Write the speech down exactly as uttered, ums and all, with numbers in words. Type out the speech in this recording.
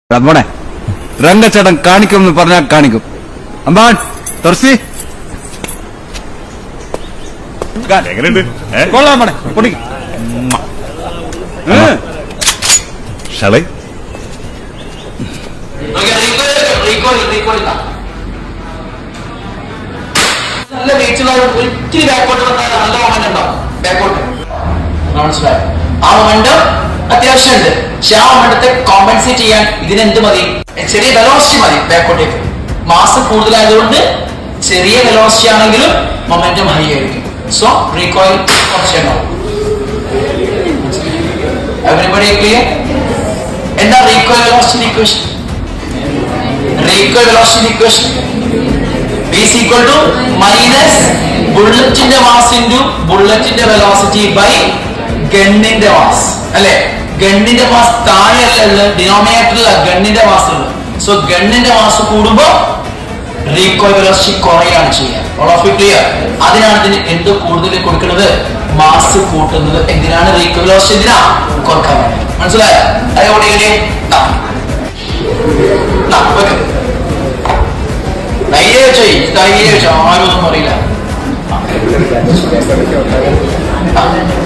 മോനെ രംഗച്ചേട്ടൻ കാണിക്കുമെന്ന് പറഞ്ഞാൽ കാണിക്കും. അമ്പാൻ തുറസി എങ്ങനെയുണ്ട്? കൊള്ളാം മോനെ പൊടിക്കും. ഷളേ നല്ല വെയിറ്റുള്ള ഒത്തിരി ബാക്കോട്ട് വന്നാൽ നല്ല മൊമെന്റ് ഉണ്ടാവും. ബാക്കോട്ട് മനസ്സിലായി. ആ മൊമെന്റ് അത്യാവശ്യമുണ്ട്. പക്ഷെ ആ മൊമെന്റത്തെ കോമ്പൻസേറ്റ് ചെയ്യാൻ ഇതിനെന്ത് മതി? ചെറിയ വെലോസിറ്റി മതി. ബാക്കോട്ടേക്ക് മാസം കൂടുതലായതുകൊണ്ട് ചെറിയ വെലോസിറ്റി ആണെങ്കിലും മൊമെന്റം ഹൈ ആയിരിക്കും. സോ റീകോയിൽ കുറച്ചുണ്ടാവും. Everybody clear? എന്താ recoil velocity equation? Recoil velocity equation V is equal to minus ബുള്ളറ്റിന്റെ മാസ് ഇൻറ്റു ബുള്ളറ്റിന്റെ വെലോസിറ്റി ബൈ ഗണ്ണിന്റെ മാസ് അല്ലെ. ഗണ്ണിന്റെ മാസ് താഴെയല്ല, ഡിനോമിനേറ്ററിൽ ഗണ്ണിന്റെ മാസ് ഉള്ളത്. സോ ഗണ്ണിന്റെ മാസ് കൂടുമ്പോ റീകോയിൽ വെലോസിറ്റി കുറയാണ് ചെയ്യുക. All of you clear? അതിനാണ് ഇതിന് എന്ത് കൂടുതൽ കൊടുക്കുന്നത്? മാസ് കൂട്ടുന്നത്. എന്തിനാണ്? റീകോയിൽ വെലോസിറ്റി എന്തിനാ? കുറക്കാൻ വേണ്ടി. മനസ്സിലായോ? അതോടെ ധൈര്യം ചെയ് ധൈര്യം ആരും ഒന്നും അറിയില്ല.